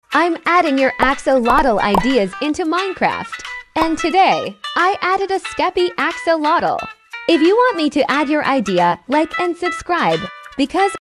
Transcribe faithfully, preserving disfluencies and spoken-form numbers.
I'm adding your axolotl ideas into Minecraft. And today, I added a skeppy axolotl. If you want me to add your idea, like and subscribe, because